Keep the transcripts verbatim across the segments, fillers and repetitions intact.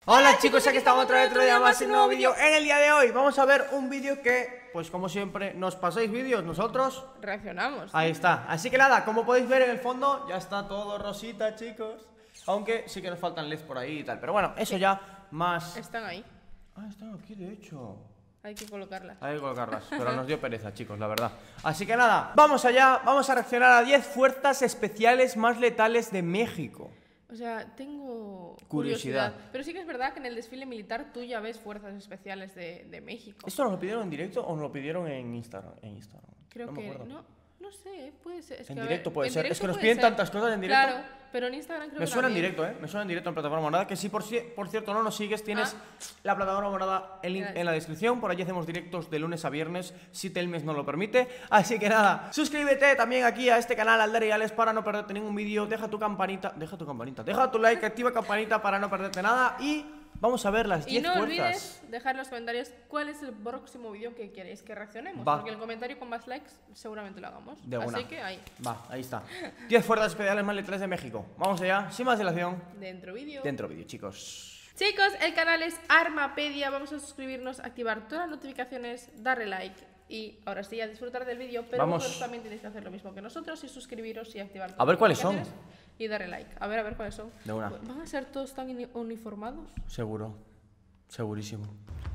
Hola chicos, aquí estamos otra vez otro día más en un nuevo vídeo. En el día de hoy vamos a ver un vídeo que, pues como siempre, nos pasáis vídeos, nosotros reaccionamos. Ahí está, así que nada, como podéis ver en el fondo, ya está todo rosita, chicos. Aunque sí que nos faltan L E Ds por ahí y tal, pero bueno, eso ya más... Están ahí. Ah, están aquí de hecho. Hay que colocarlas. Hay que colocarlas, pero nos dio pereza, chicos, la verdad. Así que nada, vamos allá, vamos a reaccionar a diez fuerzas especiales más letales de México. O sea, tengo curiosidad. Curiosidad. Pero sí que es verdad que en el desfile militar tú ya ves fuerzas especiales de, de México. ¿Esto nos lo pidieron en directo o nos lo pidieron en Instagram? En Instagram. Creo no me que acuerdo. no, no sé, puede ser. Es en que, directo ver, puede en ser. directo Es que nos puede piden ser. tantas cosas en directo. Claro, pero en Instagram creo Me que suena en también. directo, ¿eh? Me suena en directo en Plataforma Morada. Que si por, si, por cierto no nos sigues, tienes Ah. la Plataforma Morada, el link Gracias. en la descripción. Por allí hacemos directos de lunes a viernes, si Telmes nos lo permite. Así que nada, suscríbete también aquí a este canal, Alder y Alex, para no perderte ningún vídeo. Deja tu campanita, deja tu campanita, deja tu like, activa campanita para no perderte nada. Y vamos a ver las Y diez no fuerzas. olvides dejar en los comentarios cuál es el próximo vídeo que queréis que reaccionemos. Va. Porque el comentario con más likes seguramente lo hagamos. De una. Así que ahí, Va, ahí está. diez fuerzas especiales más letales de México. Vamos allá, sin más dilación. dentro vídeo. Dentro vídeo, chicos. Chicos, el canal es Armapedia, vamos a suscribirnos, activar todas las notificaciones, darle like y ahora sí a disfrutar del vídeo, pero Vamos. vosotros también tenéis que hacer lo mismo que nosotros y suscribiros y activar todas A ver las cuáles son. notificaciones y darle like. A ver, a ver cuáles son. De una. ¿Van a ser todos tan uni- uniformados? Seguro. Segurísimo.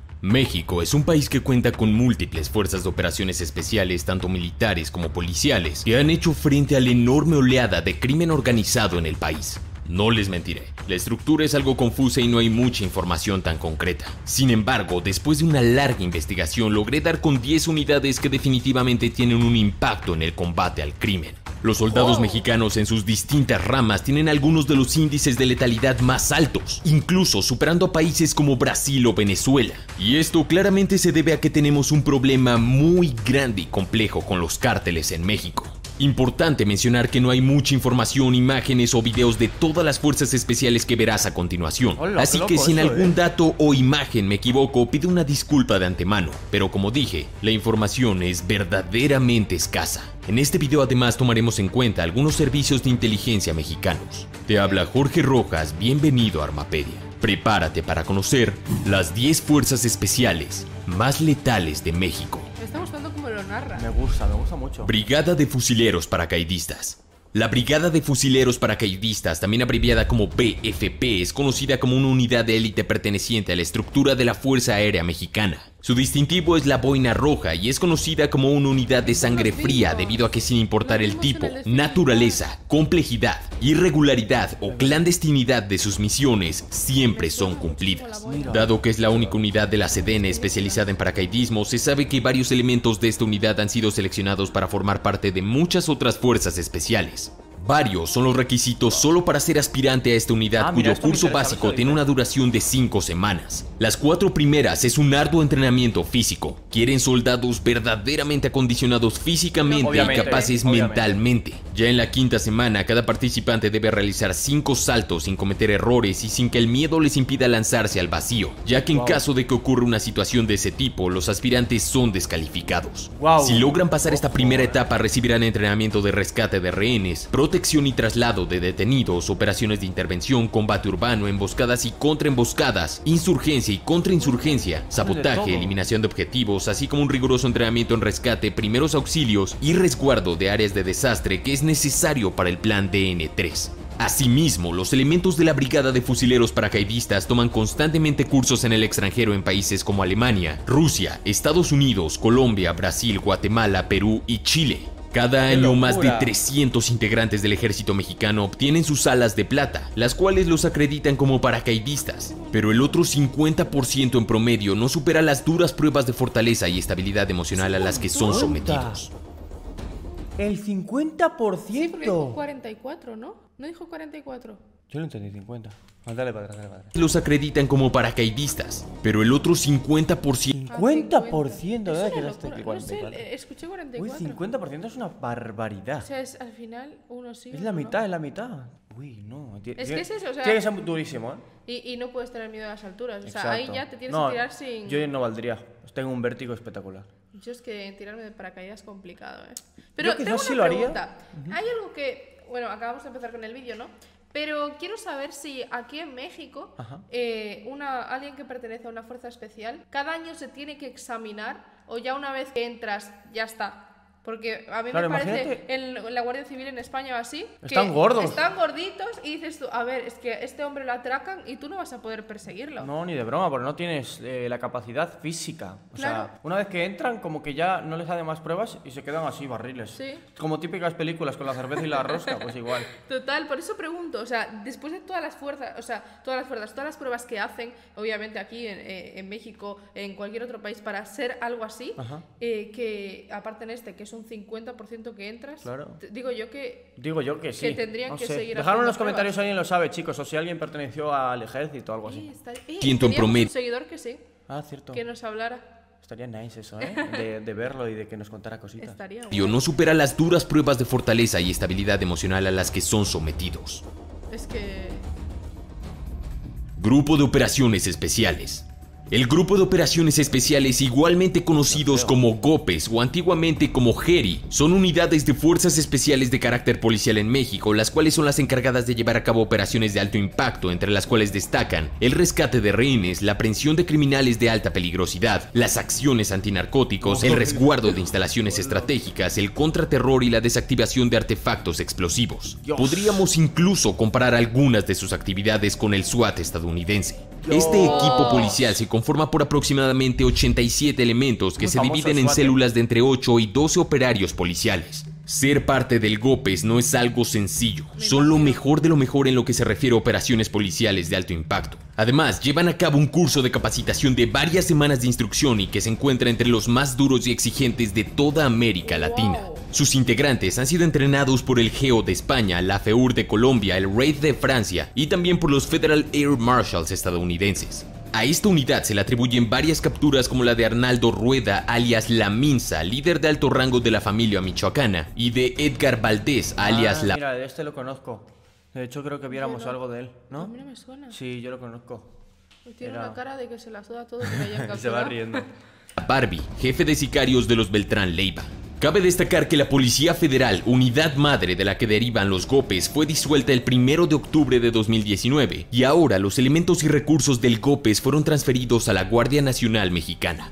México es un país que cuenta con múltiples fuerzas de operaciones especiales, tanto militares como policiales, que han hecho frente a la enorme oleada de crimen organizado en el país. No les mentiré, la estructura es algo confusa y no hay mucha información tan concreta. Sin embargo, después de una larga investigación logré dar con diez unidades que definitivamente tienen un impacto en el combate al crimen. Los soldados Oh. mexicanos en sus distintas ramas tienen algunos de los índices de letalidad más altos, incluso superando a países como Brasil o Venezuela. Y esto claramente se debe a que tenemos un problema muy grande y complejo con los cárteles en México. Importante mencionar que no hay mucha información, imágenes o videos de todas las fuerzas especiales que verás a continuación. Hola, Así qué que loco si en eso, algún eh. dato o imagen me equivoco, pido una disculpa de antemano. Pero como dije, la información es verdaderamente escasa. En este video además tomaremos en cuenta algunos servicios de inteligencia mexicanos. Te habla Jorge Rojas, bienvenido a Armapedia. Prepárate para conocer las diez fuerzas especiales más letales de México. Me está gustando cómo lo narra. Me gusta, me gusta mucho. Brigada de Fusileros Paracaidistas. La Brigada de Fusileros Paracaidistas, también abreviada como B F P, es conocida como una unidad de élite perteneciente a la estructura de la Fuerza Aérea Mexicana. Su distintivo es la boina roja y es conocida como una unidad de sangre fría debido a que sin importar el tipo, naturaleza, complejidad, irregularidad o clandestinidad de sus misiones, siempre son cumplidas. Dado que es la única unidad de la Sedena especializada en paracaidismo, se sabe que varios elementos de esta unidad han sido seleccionados para formar parte de muchas otras fuerzas especiales. Varios son los requisitos solo para ser aspirante a esta unidad, Ah, mira, cuyo esto me curso interesa, básico esto tiene dice. una duración de cinco semanas. Las cuatro primeras es un arduo entrenamiento físico. Quieren soldados verdaderamente acondicionados físicamente Obviamente, y capaces obviamente. mentalmente. Ya en la quinta semana, cada participante debe realizar cinco saltos sin cometer errores y sin que el miedo les impida lanzarse al vacío, ya que en Wow. caso de que ocurra una situación de ese tipo, los aspirantes son descalificados. Wow. Si logran pasar esta Ojo, primera eh. etapa, recibirán entrenamiento de rescate de rehenes, protección y traslado de detenidos, operaciones de intervención, combate urbano, emboscadas y contraemboscadas, insurgencia y contrainsurgencia, todo. sabotaje, eliminación de objetivos, así como un riguroso entrenamiento en rescate, primeros auxilios y resguardo de áreas de desastre que es necesario para el plan D N tres. Asimismo, los elementos de la Brigada de Fusileros Paracaidistas toman constantemente cursos en el extranjero en países como Alemania, Rusia, Estados Unidos, Colombia, Brasil, Guatemala, Perú y Chile. Cada ¡Qué año más de locura! trescientos integrantes del ejército mexicano obtienen sus alas de plata, las cuales los acreditan como paracaidistas. Pero el otro cincuenta por ciento en promedio no supera las duras pruebas de fortaleza y estabilidad emocional a las que son sometidos. El cincuenta por Sí, porque dijo ciento. cuarenta y cuatro, ¿no? ¿No dijo cuarenta y cuatro? Yo lo entendí, cincuenta. Ah, dale para atrás, dale para atrás. Los acreditan como paracaidistas, pero el otro cincuenta por ciento cincuenta por ciento, Es ¿verdad? una Que daste locura. que No cuarenta y sé, cuatro. eh, escuché cuarenta y Uy, cuatro. cincuenta por ciento es una barbaridad. O sea, es, al final uno sí. Es uno la no. mitad, es la mitad. Uy, no. tie- Es tie- que es eso, o sea- Tiene que ser durísimo, ¿eh? Y, y no puedes tener miedo a las alturas. O sea, Exacto. ahí ya te tienes No, que tirar sin. Yo no valdría. Tengo un vértigo espectacular. Yo es que tirarme de paracaídas es complicado, ¿eh? Yo Pero quizás tengo sí una lo haría. pregunta. Hay algo que, bueno, acabamos de empezar con el vídeo, ¿no? Pero quiero saber si aquí en México, eh, una, alguien que pertenece a una fuerza especial, cada año se tiene que examinar o ya una vez que entras, ya está. Porque a mí claro, me parece imagínate. en, en la Guardia Civil en España o así, Están que gordos. Están gorditos y dices tú, a ver, es que este hombre lo atracan y tú no vas a poder perseguirlo. No, ni de broma, porque no tienes eh, la capacidad física. O Claro. sea, una vez que entran, como que ya no les hacen más pruebas y se quedan así, barriles. Sí. Como típicas películas con la cerveza y la rosca, pues igual. Total, por eso pregunto, o sea, después de todas las fuerzas, o sea, todas las fuerzas, todas las pruebas que hacen, obviamente aquí en, eh, en México, en cualquier otro país, para ser algo así, eh, que aparte en este, que es un cincuenta por ciento que entras, Claro. te- digo yo que... Digo yo que sí. Que tendrían no que sé. seguir Dejadme en los haciendo comentarios pruebas. si alguien lo sabe, chicos, o si alguien perteneció al ejército o algo Eh, así. está- eh, Ciento en teníamos promedio. un seguidor que sí, Ah, cierto. que nos hablara. Estaría nice eso, ¿eh? De, de verlo y de que nos contara cositas. Estaría Dio guay. no supera las duras pruebas de fortaleza y estabilidad emocional a las que son sometidos. Es que... Grupo de Operaciones Especiales. El Grupo de Operaciones Especiales, igualmente conocidos como GOPES o antiguamente como GERI, son unidades de fuerzas especiales de carácter policial en México, las cuales son las encargadas de llevar a cabo operaciones de alto impacto, entre las cuales destacan el rescate de rehenes, la aprehensión de criminales de alta peligrosidad, las acciones antinarcóticos, el resguardo de instalaciones estratégicas, el contraterror y la desactivación de artefactos explosivos. Dios. Podríamos incluso comparar algunas de sus actividades con el SWAT estadounidense. Este Dios. equipo policial se conforma por aproximadamente ochenta y siete elementos que Muy se famoso dividen el en SWAT, ¿eh? células de entre ocho y doce operarios policiales. Ser parte del GOPES no es algo sencillo, son lo mejor de lo mejor en lo que se refiere a operaciones policiales de alto impacto. Además, llevan a cabo un curso de capacitación de varias semanas de instrucción y que se encuentra entre los más duros y exigentes de toda América Latina. Wow. Sus integrantes han sido entrenados por el GEO de España, la FEUR de Colombia, el RAID de Francia y también por los Federal Air Marshals estadounidenses. A esta unidad se le atribuyen varias capturas como la de Arnaldo Rueda, alias La Minsa, líder de alto rango de la familia michoacana, y de Edgar Valdés, alias Ah, La... mira, de este lo conozco. De hecho, creo que viéramos Yo no. algo de él, A ¿no? mí no me suena. Sí, yo lo conozco. Tiene Era- una cara de que se la suda todo que le hayan Se va capturado. riendo. Barbie, jefe de sicarios de los Beltrán Leiva. Cabe destacar que la Policía Federal, unidad madre de la que derivan los GOPES, fue disuelta el primero de octubre de dos mil diecinueve y ahora los elementos y recursos del GOPES fueron transferidos a la Guardia Nacional Mexicana.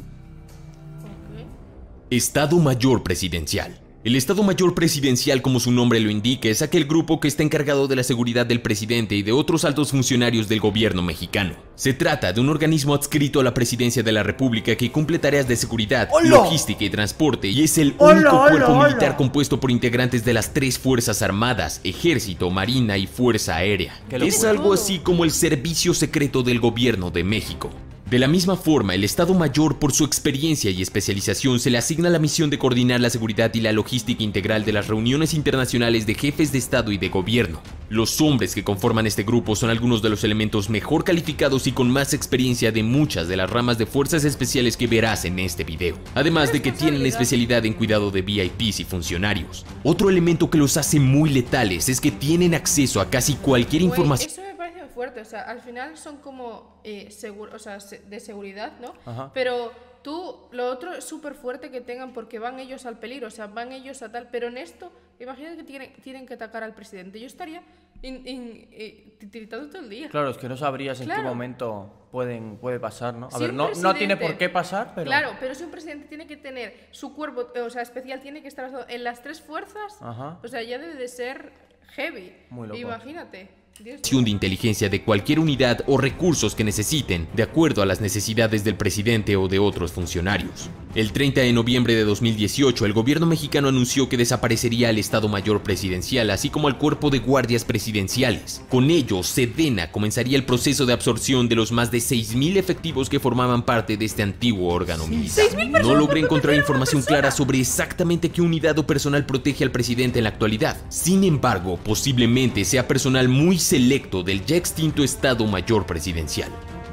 Ok. Estado Mayor Presidencial. El Estado Mayor Presidencial, como su nombre lo indica, es aquel grupo que está encargado de la seguridad del presidente y de otros altos funcionarios del gobierno mexicano. Se trata de un organismo adscrito a la Presidencia de la República que cumple tareas de seguridad, ¡Hola! logística y transporte y es el ¡Hola, único hola, cuerpo hola! militar compuesto por integrantes de las tres Fuerzas Armadas, Ejército, Marina y Fuerza Aérea. ¡Qué locura! Es algo así como el Servicio Secreto del Gobierno de México. De la misma forma, el Estado Mayor, por su experiencia y especialización, se le asigna la misión de coordinar la seguridad y la logística integral de las reuniones internacionales de jefes de Estado y de Gobierno. Los hombres que conforman este grupo son algunos de los elementos mejor calificados y con más experiencia de muchas de las ramas de fuerzas especiales que verás en este video. Además de que tienen especialidad en cuidado de V I Ps y funcionarios. Otro elemento que los hace muy letales es que tienen acceso a casi cualquier Güey, información. eso me parece muy fuerte, o sea, al final son como eh, seguro, o sea, se- de seguridad, ¿no? Ajá. Pero tú, lo otro es súper fuerte que tengan porque van ellos al peligro, o sea, van ellos a tal, pero en esto, imagínate que tienen, tienen que atacar al presidente, yo estaría in- in- eh, titiritando todo el día. Claro, es que no sabrías en qué Claro. momento pueden, puede pasar, ¿no? A Si ver, un no, no tiene por presidente- qué pasar, pero... Claro, pero si un presidente tiene que tener su cuerpo, eh, o sea, especial, tiene que estar basado en las tres fuerzas, Ajá. o sea, ya debe de ser heavy. Muy loco. Imagínate. Dios de inteligencia de cualquier unidad o recursos que necesiten, de acuerdo a las necesidades del presidente o de otros funcionarios. El treinta de noviembre de dos mil dieciocho, el gobierno mexicano anunció que desaparecería el Estado Mayor Presidencial, así como el Cuerpo de Guardias Presidenciales. Con ello, Sedena comenzaría el proceso de absorción de los más de seis mil efectivos que formaban parte de este antiguo órgano militar. No logré encontrar información clara sobre exactamente qué unidad o personal protege al presidente en la actualidad. Sin embargo, posiblemente sea personal muy selecto del ya extinto Estado Mayor Presidencial.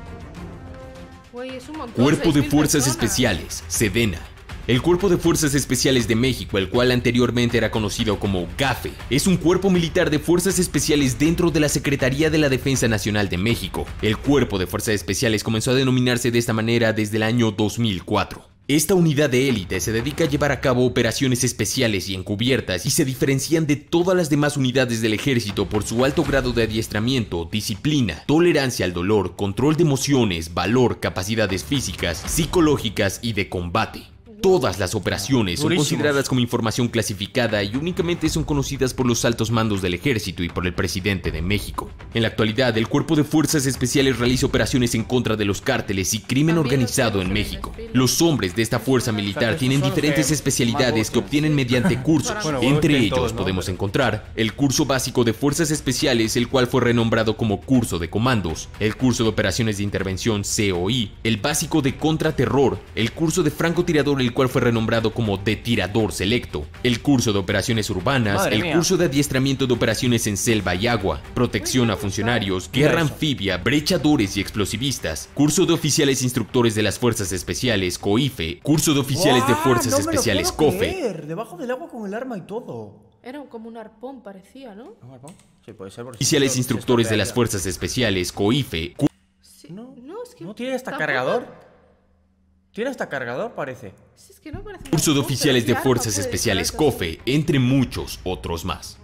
Güey, es un montón, Cuerpo de seis mil Fuerzas personas. Especiales, Sedena. El Cuerpo de Fuerzas Especiales de México, el cual anteriormente era conocido como GAFE, es un cuerpo militar de fuerzas especiales dentro de la Secretaría de la Defensa Nacional de México. El Cuerpo de Fuerzas Especiales comenzó a denominarse de esta manera desde el año dos mil cuatro. Esta unidad de élite se dedica a llevar a cabo operaciones especiales y encubiertas y se diferencian de todas las demás unidades del ejército por su alto grado de adiestramiento, disciplina, tolerancia al dolor, control de emociones, valor, capacidades físicas, psicológicas y de combate. Todas las operaciones son Durísimos. consideradas como información clasificada y únicamente son conocidas por los altos mandos del ejército y por el presidente de México. En la actualidad, el Cuerpo de Fuerzas Especiales realiza operaciones en contra de los cárteles y crimen También organizado los en que México. hacen el Los hombres de esta fuerza militar estos tienen son los diferentes que especialidades más que obtienen mediante cursos. Bueno, Entre bueno, ellos todos, ¿no? podemos encontrar el curso básico de Fuerzas Especiales, el cual fue renombrado como curso de comandos, el curso de operaciones de intervención C O I, el básico de contraterror, el curso de francotirador, el cual fue renombrado como de tirador selecto, el curso de operaciones urbanas, Madre el mía. curso de adiestramiento de operaciones en selva y agua, protección a funcionarios, Mira guerra eso. anfibia, brechadores y explosivistas, curso de oficiales instructores de las Fuerzas Especiales, COIFE, curso de oficiales de ¡Guau! Fuerzas No me lo Especiales, puedo COFE. creer, debajo del agua con el arma y todo. Era como un arpón, parecía, ¿no? ¿Un arpón? Sí, puede ser. porque Oficiales si no, instructores se de las estropearía. Fuerzas Especiales, COIFE, cu- Sí. No, no, es que. ¿No tiene hasta tampoco- cargador? ¿Tiene hasta cargador, parece? Sí, es que no parece un curso de arpón, oficiales pero de sí Fuerzas arma, puede Especiales, ser algo así. COFE, entre muchos otros más.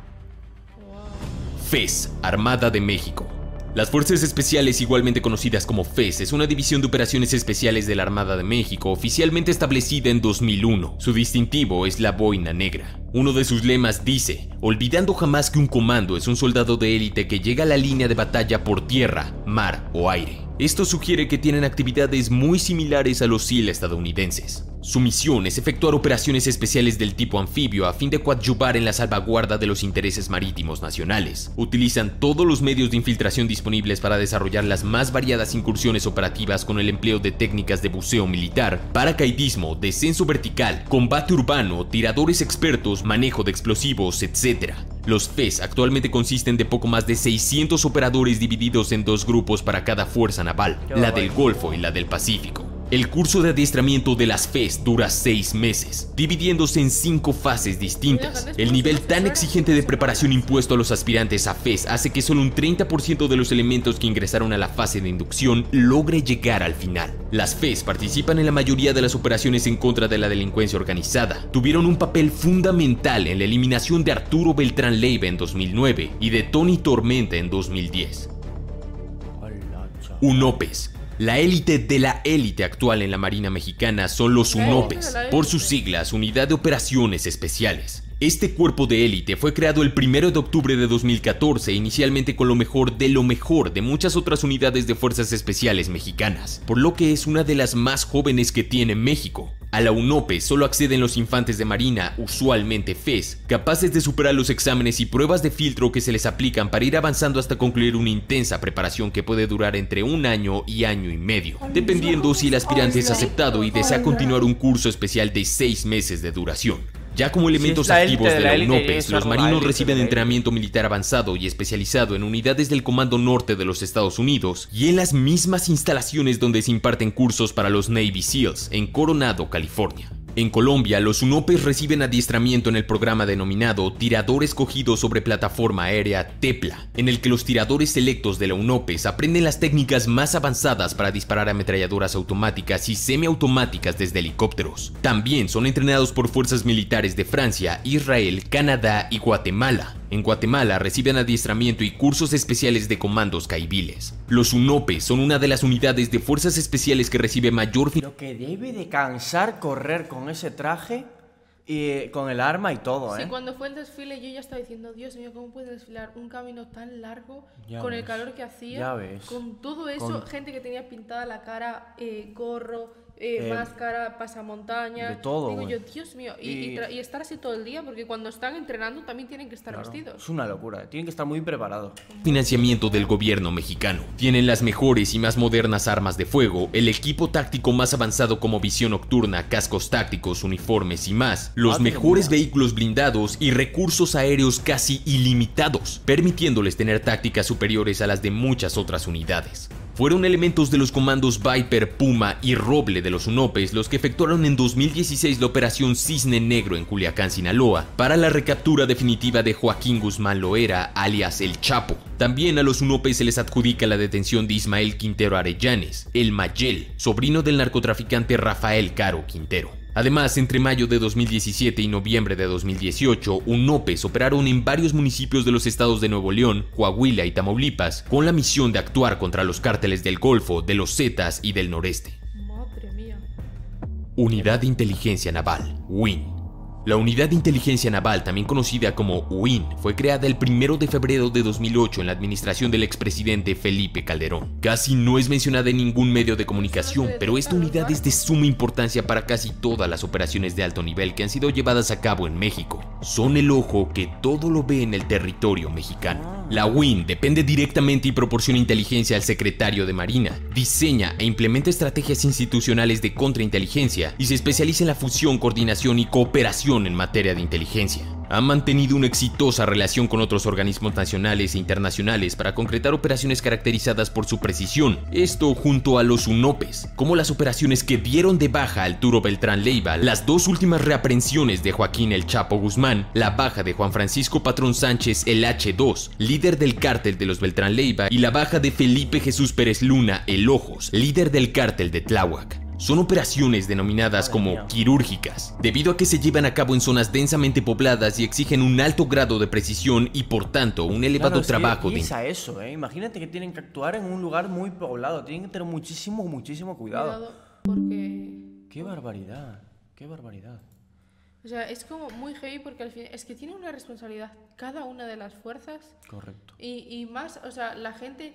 Wow. F E S, Armada de México. Las Fuerzas Especiales, igualmente conocidas como F E S, es una división de operaciones especiales de la Armada de México, oficialmente establecida en dos mil uno. Su distintivo es la boina negra. Uno de sus lemas dice: olvidando jamás que un comando es un soldado de élite que llega a la línea de batalla por tierra, mar o aire. Esto sugiere que tienen actividades muy similares a los SEAL estadounidenses. Su misión es efectuar operaciones especiales del tipo anfibio a fin de coadyuvar en la salvaguarda de los intereses marítimos nacionales. Utilizan todos los medios de infiltración disponibles para desarrollar las más variadas incursiones operativas con el empleo de técnicas de buceo militar, paracaidismo, descenso vertical, combate urbano, tiradores expertos, manejo de explosivos, etcétera. Los F E S actualmente consisten de poco más de seiscientos operadores divididos en dos grupos para cada fuerza naval, Qué la barbaridad. del Golfo y la del Pacífico. El curso de adiestramiento de las F E S dura seis meses, dividiéndose en cinco fases distintas. El nivel tan exigente de preparación impuesto a los aspirantes a F E S hace que solo un treinta por ciento de los elementos que ingresaron a la fase de inducción logre llegar al final. Las F E S participan en la mayoría de las operaciones en contra de la delincuencia organizada. Tuvieron un papel fundamental en la eliminación de Arturo Beltrán Leiva en dos mil nueve y de Tony Tormenta en dos mil diez. Hola, chaval. UNOPES. La élite de la élite actual en la Marina Mexicana son los UNOPES, por sus siglas Unidad de Operaciones Especiales. Este cuerpo de élite fue creado el primero de octubre de dos mil catorce, inicialmente con lo mejor de lo mejor de muchas otras unidades de fuerzas especiales mexicanas, por lo que es una de las más jóvenes que tiene México. A la UNOPES solo acceden los infantes de marina, usualmente F E S, capaces de superar los exámenes y pruebas de filtro que se les aplican para ir avanzando hasta concluir una intensa preparación que puede durar entre un año y año y medio, dependiendo si el aspirante es aceptado y desea continuar un curso especial de seis meses de duración. Ya como elementos Si es la élite activos de de la la élite, UNOPES, es los la marinos élite reciben de la entrenamiento militar avanzado y especializado en unidades del Comando Norte de los Estados Unidos y en las mismas instalaciones donde se imparten cursos para los Navy SEALs en Coronado, California. En Colombia, los UNOPES reciben adiestramiento en el programa denominado Tirador Escogido sobre Plataforma Aérea TEPLA, en el que los tiradores selectos de la UNOPES aprenden las técnicas más avanzadas para disparar ametralladoras automáticas y semiautomáticas desde helicópteros. También son entrenados por fuerzas militares de Francia, Israel, Canadá y Guatemala. En Guatemala reciben adiestramiento y cursos especiales de comandos caibiles. Los UNOPES son una de las unidades de fuerzas especiales que recibe mayor fin- Lo que debe de cansar correr con ese traje y con el arma y todo, Sí, ¿eh? cuando fue el desfile yo ya estaba diciendo, Dios mío, ¿cómo puede desfilar un camino tan largo Ya con el ves, calor que hacía? ya ves. Con todo eso, Con- gente que tenía pintada la cara, eh, gorro, eh, Eh, máscara, pasamontaña. de todo, Digo güey. yo, Dios mío, y, y Y- tra- y estar así todo el día, porque cuando están entrenando también tienen que estar Claro, vestidos. es una locura, tienen que estar muy preparados. financiamiento del gobierno mexicano. Tienen las mejores y más modernas armas de fuego, el equipo táctico más avanzado como visión nocturna, cascos tácticos, uniformes y más, los Madre mejores mía. vehículos blindados y recursos aéreos casi ilimitados, permitiéndoles tener tácticas superiores a las de muchas otras unidades. Fueron elementos de los comandos Viper, Puma y Roble de los UNOPES los que efectuaron en dos mil dieciséis la operación Cisne Negro en Culiacán, Sinaloa, para la recaptura definitiva de Joaquín Guzmán Loera, alias El Chapo. También a los UNOPES se les adjudica la detención de Ismael Quintero Arellanes, el Mayel, sobrino del narcotraficante Rafael Caro Quintero. Además, entre mayo de dos mil diecisiete y noviembre de dos mil dieciocho, UNOPES operaron en varios municipios de los estados de Nuevo León, Coahuila y Tamaulipas, con la misión de actuar contra los cárteles del Golfo, de los Zetas y del Noreste. Madre mía. Unidad de Inteligencia Naval, U I N. La Unidad de Inteligencia Naval, también conocida como U I N, fue creada el primero de febrero de dos mil ocho en la administración del expresidente Felipe Calderón. Casi no es mencionada en ningún medio de comunicación, pero esta unidad es de suma importancia para casi todas las operaciones de alto nivel que han sido llevadas a cabo en México. Son el ojo que todo lo ve en el territorio mexicano. La U I N depende directamente y proporciona inteligencia al secretario de Marina, diseña e implementa estrategias institucionales de contrainteligencia y se especializa en la fusión, coordinación y cooperación en materia de inteligencia. Ha mantenido una exitosa relación con otros organismos nacionales e internacionales para concretar operaciones caracterizadas por su precisión, esto junto a los UNOPES, como las operaciones que dieron de baja a Arturo Beltrán Leiva, las dos últimas reaprehensiones de Joaquín El Chapo Guzmán, la baja de Juan Francisco Patrón Sánchez el hache dos, líder del cártel de los Beltrán Leiva, y la baja de Felipe Jesús Pérez Luna el Ojos, líder del cártel de Tláhuac. Son operaciones denominadas como quirúrgicas, debido a que se llevan a cabo en zonas densamente pobladas y exigen un alto grado de precisión y por tanto un elevado claro, es trabajo que de... piensa eso, ¿eh? Imagínate que tienen que actuar en un lugar muy poblado, tienen que tener muchísimo, muchísimo cuidado. Cuidado, porque... Qué barbaridad, qué barbaridad. O sea, es como muy heavy porque al fin es que tiene una responsabilidad cada una de las fuerzas. Correcto. Y, y más, o sea, la gente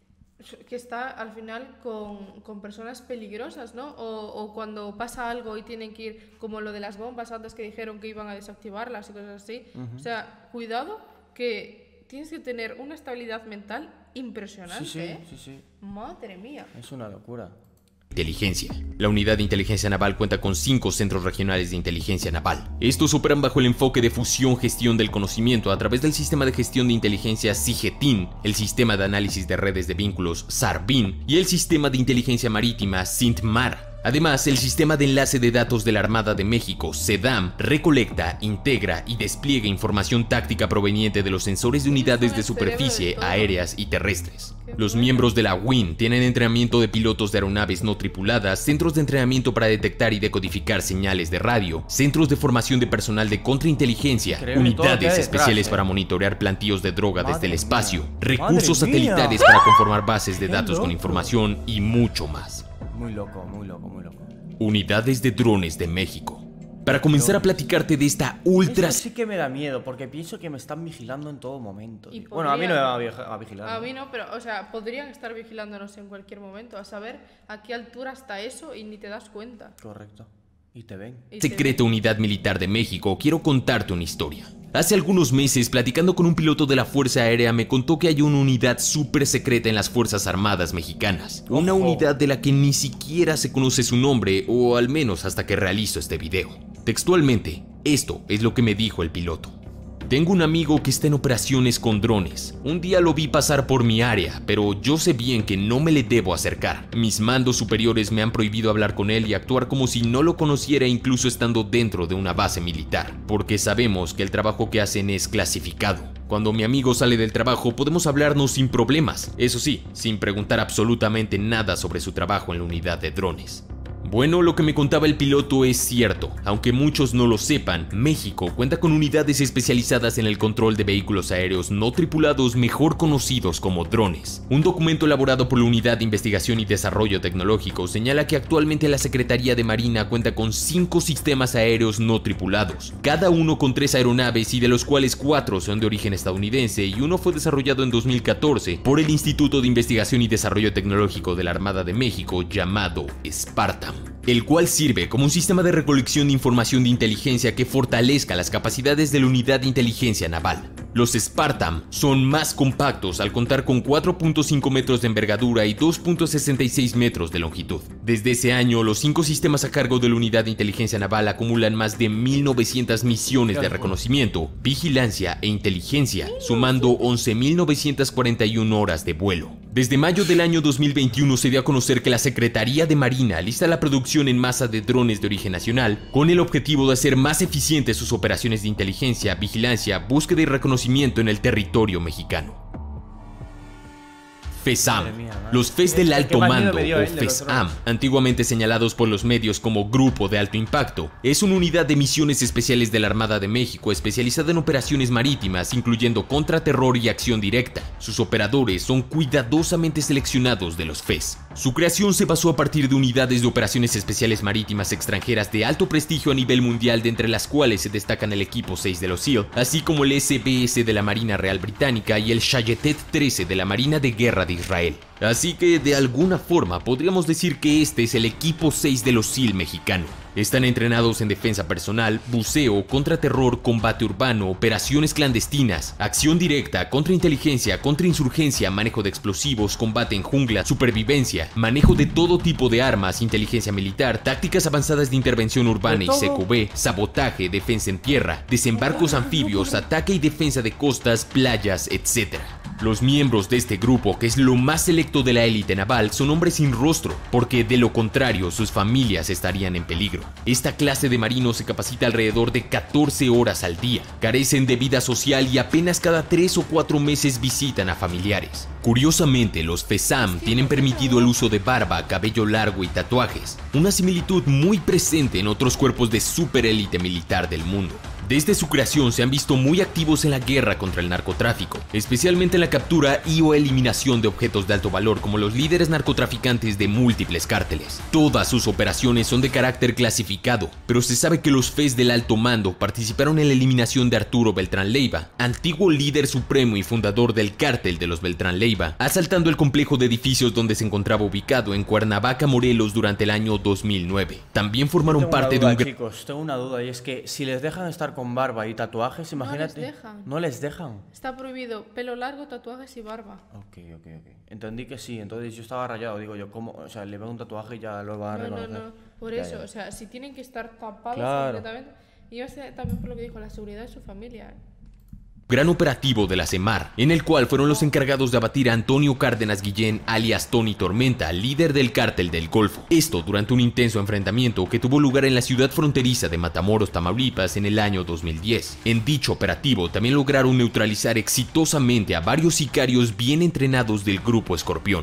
que está al final con, con personas peligrosas, ¿no? O, o cuando pasa algo y tienen que ir, como lo de las bombas antes que dijeron que iban a desactivarlas y cosas así. Uh-huh. O sea, cuidado que tienes que tener una estabilidad mental impresionante. Sí, sí, ¿eh? sí, sí. Madre mía. Es una locura. Inteligencia. La Unidad de Inteligencia Naval cuenta con cinco centros regionales de inteligencia naval. Estos operan bajo el enfoque de fusión-gestión del conocimiento a través del sistema de gestión de inteligencia SIGETIN, el sistema de análisis de redes de vínculos SARVIN y el sistema de inteligencia marítima SINTMAR. Además, el sistema de enlace de datos de la Armada de México, SEDAM, recolecta, integra y despliega información táctica proveniente de los sensores de unidades de superficie, aéreas y terrestres. Los miembros de la U I N tienen entrenamiento de pilotos de aeronaves no tripuladas, centros de entrenamiento para detectar y decodificar señales de radio, centros de formación de personal de contrainteligencia, Créeme, unidades especiales detrás, para ¿eh? monitorear plantíos de droga Madre desde el mía. espacio, Madre recursos mía. satelitales para conformar bases de Qué datos con loco. información y mucho más. Muy loco, muy loco, muy loco. Unidades de drones de México. Para comenzar a platicarte de esta ultra... Eso sí que me da miedo, porque pienso que me están vigilando en todo momento. Y tío. Bueno, a mí no me podrían- van a vig- a vigilar. A ¿no? mí no, pero, o sea, podrían estar vigilándonos en cualquier momento, a saber a qué altura está eso y ni te das cuenta. Correcto. Y te ven. Y te- Secreta Unidad Militar de México, quiero contarte una historia. Hace algunos meses, platicando con un piloto de la Fuerza Aérea, me contó que hay una unidad súper secreta en las Fuerzas Armadas mexicanas. Una Ojo. unidad de la que ni siquiera se conoce su nombre, o al menos hasta que realizo este video. Textualmente, esto es lo que me dijo el piloto. Tengo un amigo que está en operaciones con drones. Un día lo vi pasar por mi área, pero yo sé bien que no me le debo acercar. Mis mandos superiores me han prohibido hablar con él y actuar como si no lo conociera incluso estando dentro de una base militar, porque sabemos que el trabajo que hacen es clasificado. Cuando mi amigo sale del trabajo podemos hablarnos sin problemas, eso sí, sin preguntar absolutamente nada sobre su trabajo en la unidad de drones. Bueno, lo que me contaba el piloto es cierto. Aunque muchos no lo sepan, México cuenta con unidades especializadas en el control de vehículos aéreos no tripulados, mejor conocidos como drones. Un documento elaborado por la Unidad de Investigación y Desarrollo Tecnológico señala que actualmente la Secretaría de Marina cuenta con cinco sistemas aéreos no tripulados, cada uno con tres aeronaves y de los cuales cuatro son de origen estadounidense y uno fue desarrollado en dos mil catorce por el Instituto de Investigación y Desarrollo Tecnológico de la Armada de México llamado Spartan, el cual sirve como un sistema de recolección de información de inteligencia que fortalezca las capacidades de la Unidad de Inteligencia Naval. Los Spartan son más compactos al contar con cuatro punto cinco metros de envergadura y dos punto sesenta y seis metros de longitud. Desde ese año, los cinco sistemas a cargo de la Unidad de Inteligencia Naval acumulan más de mil novecientas misiones de reconocimiento, vigilancia e inteligencia, sumando once mil novecientas cuarenta y una horas de vuelo. Desde mayo del año dos mil veintiuno se dio a conocer que la Secretaría de Marina lista la producción en masa de drones de origen nacional con el objetivo de hacer más eficientes sus operaciones de inteligencia, vigilancia, búsqueda y reconocimiento en el territorio mexicano. FESAM. Los F E S del Alto Mando o FESAM, antiguamente señalados por los medios como Grupo de Alto Impacto, es una unidad de misiones especiales de la Armada de México especializada en operaciones marítimas, incluyendo contraterror y acción directa. Sus operadores son cuidadosamente seleccionados de los F E S. Su creación se basó a partir de unidades de operaciones especiales marítimas extranjeras de alto prestigio a nivel mundial, de entre las cuales se destacan el Equipo seis de los SEAL, así como el S B S de la Marina Real Británica y el Shayetet trece de la Marina de Guerra de Israel. Así que de alguna forma podríamos decir que este es el Equipo seis de los SEAL mexicano. Están entrenados en defensa personal, buceo, contraterror, combate urbano, operaciones clandestinas, acción directa, contrainteligencia, contrainsurgencia, manejo de explosivos, combate en jungla, supervivencia, manejo de todo tipo de armas, inteligencia militar, tácticas avanzadas de intervención urbana y C Q B, sabotaje, defensa en tierra, desembarcos anfibios, ataque y defensa de costas, playas, etcétera. Los miembros de este grupo, que es lo más selecto de la élite naval, son hombres sin rostro, porque de lo contrario sus familias estarían en peligro. Esta clase de marinos se capacita alrededor de catorce horas al día, carecen de vida social y apenas cada tres o cuatro meses visitan a familiares. Curiosamente, los FESAM tienen permitido el uso de barba, cabello largo y tatuajes, una similitud muy presente en otros cuerpos de superélite militar del mundo. Desde su creación se han visto muy activos en la guerra contra el narcotráfico, especialmente en la captura y o eliminación de objetos de alto valor como los líderes narcotraficantes de múltiples cárteles. Todas sus operaciones son de carácter clasificado, pero se sabe que los F E S del Alto Mando participaron en la eliminación de Arturo Beltrán Leiva, antiguo líder supremo y fundador del cártel de los Beltrán Leiva, asaltando el complejo de edificios donde se encontraba ubicado en Cuernavaca, Morelos, durante el año dos mil nueve. También formaron tengo parte duda, de un... Chicos, tengo una duda, y es que si les dejan estar con barba y tatuajes, imagínate. No les dejan. No les dejan. Está prohibido pelo largo, tatuajes y barba. Ok, ok, ok. Entendí que sí, entonces yo estaba rayado, digo yo, ¿cómo? O sea, le veo un tatuaje y ya lo va a No, no, reconocer. no. Por Ya, eso, ya. o sea, si tienen que estar tapados Claro. completamente. Y yo sé también por lo que dijo, la seguridad de su familia. gran operativo de la CEMAR, en el cual fueron los encargados de abatir a Antonio Cárdenas Guillén, alias Tony Tormenta, líder del cártel del Golfo. Esto durante un intenso enfrentamiento que tuvo lugar en la ciudad fronteriza de Matamoros, Tamaulipas, en el año dos mil diez. En dicho operativo también lograron neutralizar exitosamente a varios sicarios bien entrenados del Grupo Escorpión.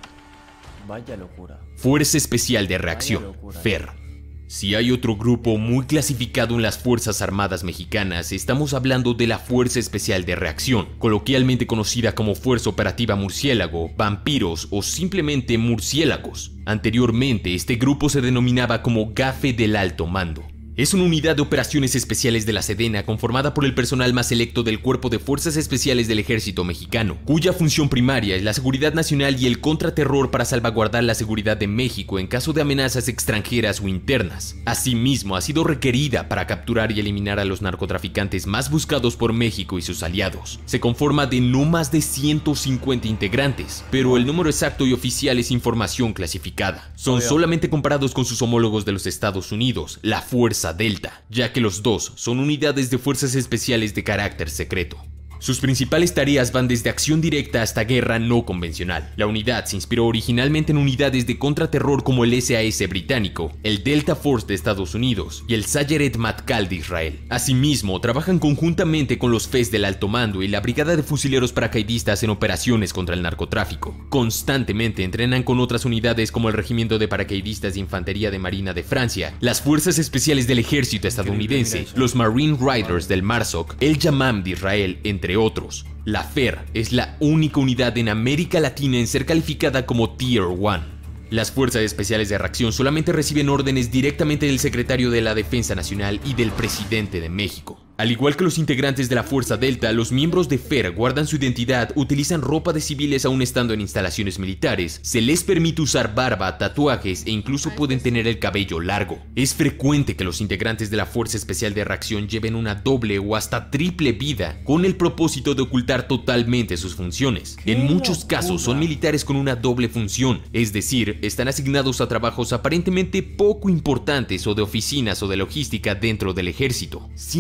Vaya locura. Fuerza Especial de Reacción, locura. F E R. Si hay otro grupo muy clasificado en las Fuerzas Armadas Mexicanas, estamos hablando de la Fuerza Especial de Reacción, coloquialmente conocida como Fuerza Operativa Murciélago, Vampiros o simplemente Murciélagos. Anteriormente, este grupo se denominaba como GAFE del Alto Mando. Es una unidad de operaciones especiales de la Sedena conformada por el personal más selecto del Cuerpo de Fuerzas Especiales del Ejército Mexicano, cuya función primaria es la seguridad nacional y el contraterror para salvaguardar la seguridad de México en caso de amenazas extranjeras o internas. Asimismo, ha sido requerida para capturar y eliminar a los narcotraficantes más buscados por México y sus aliados. Se conforma de no más de ciento cincuenta integrantes, pero el número exacto y oficial es información clasificada. Son Obvio. solamente comparados con sus homólogos de los Estados Unidos, la Fuerza Delta, ya que los dos son unidades de fuerzas especiales de carácter secreto. Sus principales tareas van desde acción directa hasta guerra no convencional. La unidad se inspiró originalmente en unidades de contraterror como el S A S británico, el Delta Force de Estados Unidos y el Sayeret Matkal de Israel. Asimismo, trabajan conjuntamente con los F E S del Alto Mando y la Brigada de Fusileros Paracaidistas en operaciones contra el narcotráfico. Constantemente entrenan con otras unidades como el Regimiento de Paracaidistas de Infantería de Marina de Francia, las Fuerzas Especiales del Ejército estadounidense, los Marine Riders del MARSOC, el Yamam de Israel, entre otros. La F E R es la única unidad en América Latina en ser calificada como Tier uno. Las Fuerzas Especiales de Reacción solamente reciben órdenes directamente del Secretario de la Defensa Nacional y del Presidente de México. Al igual que los integrantes de la Fuerza Delta, los miembros de F E R guardan su identidad, utilizan ropa de civiles aún estando en instalaciones militares, se les permite usar barba, tatuajes e incluso pueden tener el cabello largo. Es frecuente que los integrantes de la Fuerza Especial de Reacción lleven una doble o hasta triple vida con el propósito de ocultar totalmente sus funciones. En muchos casos son militares con una doble función, es decir, están asignados a trabajos aparentemente poco importantes o de oficinas o de logística dentro del ejército. Sin embargo,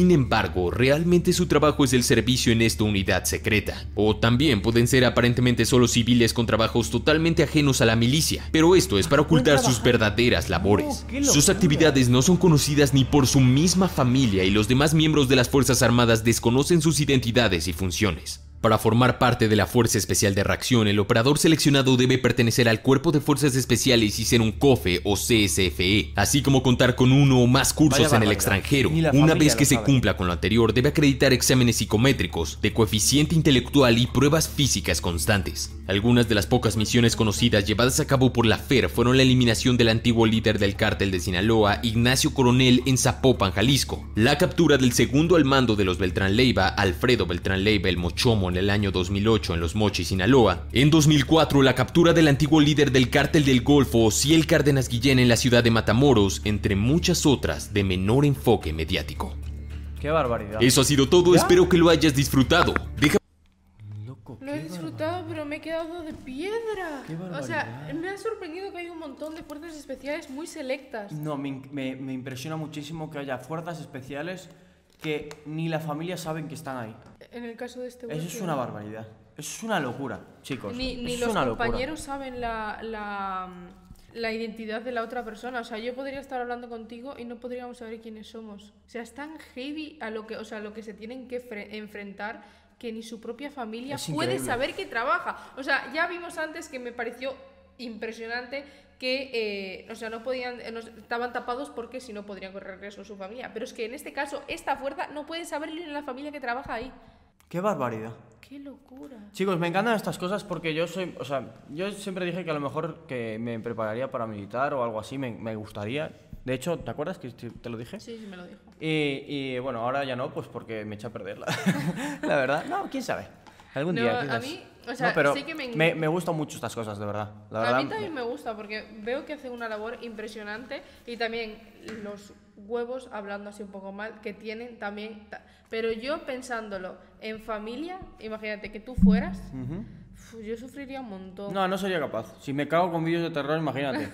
embargo, realmente su trabajo es el servicio en esta unidad secreta. O también pueden ser aparentemente solo civiles con trabajos totalmente ajenos a la milicia, pero esto es para ocultar sus verdaderas labores. Oh, sus actividades no son conocidas ni por su misma familia y los demás miembros de las Fuerzas Armadas desconocen sus identidades y funciones. Para formar parte de la Fuerza Especial de Reacción, el operador seleccionado debe pertenecer al Cuerpo de Fuerzas Especiales y ser un C O F E o C S F E, así como contar con uno o más cursos en el extranjero. Una vez que se cumpla con lo anterior, debe acreditar exámenes psicométricos, de coeficiente intelectual y pruebas físicas constantes. Algunas de las pocas misiones conocidas llevadas a cabo por la F E R fueron la eliminación del antiguo líder del cártel de Sinaloa, Ignacio Coronel, en Zapopan, Jalisco, la captura del segundo al mando de los Beltrán Leiva, Alfredo Beltrán Leiva el Mochomo, en el año dos mil ocho en Los Mochis, Sinaloa. En dos mil cuatro, la captura del antiguo líder del cártel del Golfo, Ociel Cárdenas Guillén, en la ciudad de Matamoros, entre muchas otras de menor enfoque mediático. Qué barbaridad. Eso ha sido todo, ¿ya? Espero que lo hayas disfrutado. Deja... Loco, lo he disfrutado, pero me he quedado de piedra. Qué barbaridad. O sea, me ha sorprendido que hay un montón de fuerzas especiales muy selectas. No, me, me, me impresiona muchísimo que haya fuerzas especiales que ni la familia saben que están ahí. En el caso de este Eso es una barbaridad. Eso es una locura, chicos. Ni, ni Eso los es una compañeros locura. saben la, la, la identidad de la otra persona. O sea, yo podría estar hablando contigo y no podríamos saber quiénes somos. O sea, es tan heavy a lo que, o sea, lo que se tienen que enfrentar que ni su propia familia Es puede increíble. saber que trabaja. O sea, ya vimos antes que me pareció impresionante que, eh, o sea, no podían, eh, no, estaban tapados porque si no podrían correr riesgo su familia. Pero es que en este caso, esta fuerza no puede saber ni la familia que trabaja ahí. Qué barbaridad. ¡Qué locura! Chicos, me encantan estas cosas porque yo soy, o sea, yo siempre dije que a lo mejor que me prepararía para militar o algo así, me, me gustaría. De hecho, ¿te acuerdas que te lo dije? Sí, sí, me lo dijo. Y, y bueno, ahora ya no, pues porque me eché a perder, la, la verdad. No, quién sabe. Algún No, día, a quizás. mí, o sea, no, pero sí que me... me, me gustan mucho estas cosas, de verdad. La a verdad mí también me gusta porque veo que hace una labor impresionante y también los huevos, hablando así un poco mal, que tienen también... Pero yo pensándolo en familia, imagínate que tú fueras, Uh-huh. uf, yo sufriría un montón. No, no sería capaz. Si me cago con vídeos de terror, imagínate.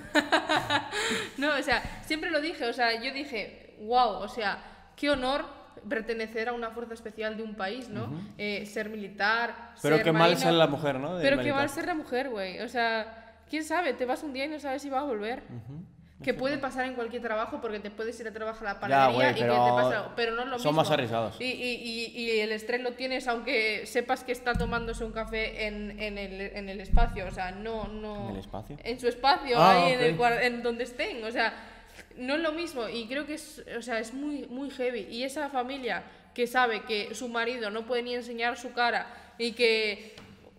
No, o sea, siempre lo dije, o sea, yo dije, wow, o sea, qué honor pertenecer a una fuerza especial de un país, ¿no? Uh-huh. eh, ser militar, Pero ser qué mal marino, ser la mujer, ¿no? De pero militar. qué mal ser la mujer, güey. O sea, quién sabe, te vas un día y no sabes si vas a volver. Uh-huh. Que puede pasar en cualquier trabajo porque te puedes ir a trabajar a la panadería ya, güey, y que pero te pasa algo, pero no es lo mismo. son más arriesgados. Y, y, y, y el estrés lo tienes aunque sepas que está tomándose un café en, en, el, en el espacio, o sea, no, no... ¿En el espacio? En su espacio, Ah, ahí okay. en, el cual, en donde estén, o sea, no es lo mismo y creo que es, o sea, es muy, muy heavy. Y esa familia que sabe que su marido no puede ni enseñar su cara y que,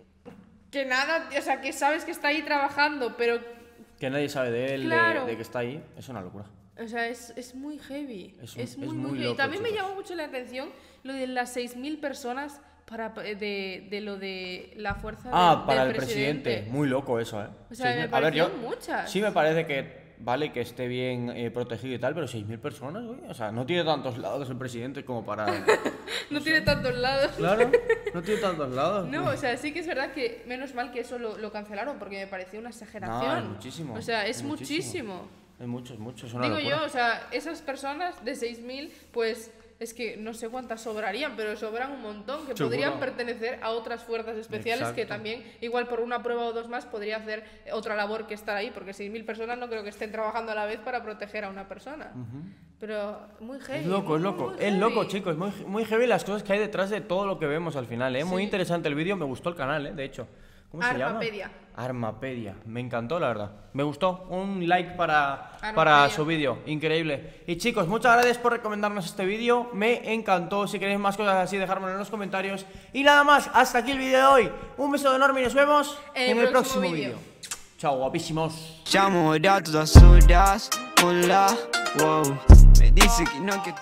que nada, o sea, que sabes que está ahí trabajando, pero... Que nadie sabe de él, Claro. de, de que está ahí, es una locura. O sea, es, es muy heavy. Es un- Es, muy, es muy, muy heavy. loco, También me chicos. llamó mucho la atención lo de las seis mil personas para, de, de lo de la fuerza Ah, del, para del el presidente. Muy loco eso, ¿eh? O sea, me A ver, yo... parecieron muchas. Sí me parece que... Vale, que esté bien eh, protegido y tal, pero seis mil personas, güey. O sea, no tiene tantos lados el presidente como para... No tiene tantos lados. Claro, no tiene tantos lados. No, o sea, sí que es verdad que menos mal que eso lo, lo cancelaron porque me pareció una exageración. No, es muchísimo. O sea, es es muchísimo. Es mucho, es mucho, es una Digo locura. yo, o sea, esas personas de seis mil, pues es que no sé cuántas sobrarían, pero sobran un montón que Seguro. podrían pertenecer a otras fuerzas especiales que Exacto. también, igual por una prueba o dos más, podría hacer otra labor que estar ahí, porque seis mil personas no creo que estén trabajando a la vez para proteger a una persona. Pero muy heavy. Es loco, muy, es loco. muy Es heavy. loco, chicos. Muy, muy heavy las cosas que hay detrás de todo lo que vemos al final, ¿eh? Muy Sí. interesante el vídeo. Me gustó el canal, ¿eh? De hecho. ¿Cómo se llama? Armapedia. Armapedia. Me encantó, la verdad. Me gustó. Un like para, Armapedia. para su vídeo. Increíble. Y chicos, muchas gracias por recomendarnos este vídeo. Me encantó. Si queréis más cosas así, dejármelo en los comentarios. Y nada más. Hasta aquí el vídeo de hoy. Un beso enorme y nos vemos En en el el próximo próximo vídeo. vídeo. Chao, guapísimos. Llamo datos a sodas, hola, wow. Me dice que no, que